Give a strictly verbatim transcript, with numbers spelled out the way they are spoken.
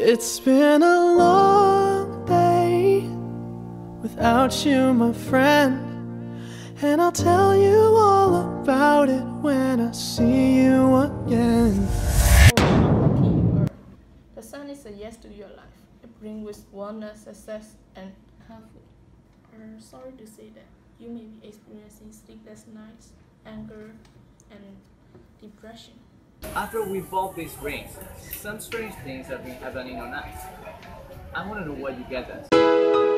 It's been a long day without you, my friend, and I'll tell you all about it when I see you again. The sun is a yes to your life. It brings with wonder, success, and harmful. I'm sorry to say that you may be experiencing sleepless nights, anger, and depression. After we bought these rings, some strange things have been happening on us. I want to know what you get us.